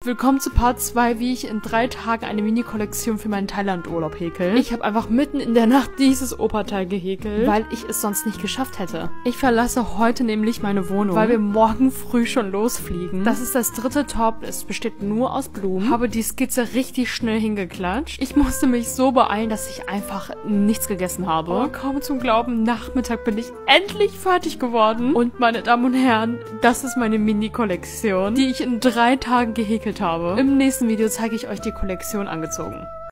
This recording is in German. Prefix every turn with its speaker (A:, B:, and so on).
A: Willkommen zu Part 2, wie ich in 3 Tagen eine Mini-Kollektion für meinen Thailand-Urlaub häkel. Ich habe einfach mitten in der Nacht dieses Oberteil gehäkelt, weil ich es sonst nicht geschafft hätte. Ich verlasse heute nämlich meine Wohnung, weil wir morgen früh schon losfliegen. Das ist das 3. Top, es besteht nur aus Blumen. Habe die Skizze richtig schnell hingeklatscht. Ich musste mich so beeilen, dass ich einfach nichts gegessen habe. Aber kaum zum Glauben, Nachmittag bin ich endlich fertig geworden. Und meine Damen und Herren, das ist meine Mini-Kollektion, die ich in 3 Tagen gehäkelt habe. Im nächsten Video zeige ich euch die Kollektion angezogen.